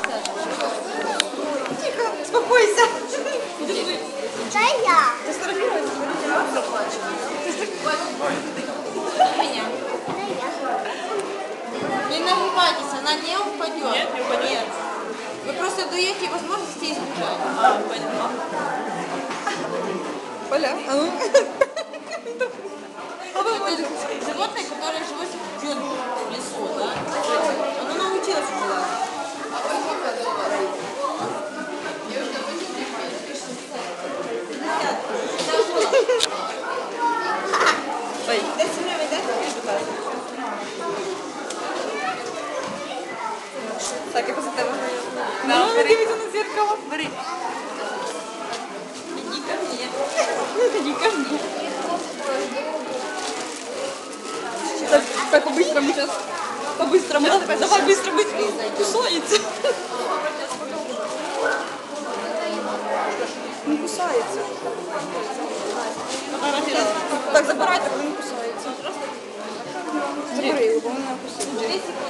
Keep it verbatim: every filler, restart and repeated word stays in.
Тихо, успокойся. Да я. Ты сфотографируешь? Меня. Не нагибайтесь, она не упадет. Нет, не упадет? Нет. Вы просто даете возможности избежать. А, поняла. Поля, а ну. Это животное, которое живет в джунглях, в лесу, да? Оно научилось уже. Ой, дайте время, дайте время. Так, я посмотрела. Да, Ну, бери. дивіться на зеркало. Бери. Иди ко мне. Иди ко мне. Так, так по-быстрому сейчас. По-быстрому. Давай, давай быстро, быстро. Кусается. Не кусается. Так, забирай, так не кусается. Забери його, бо вона кусається.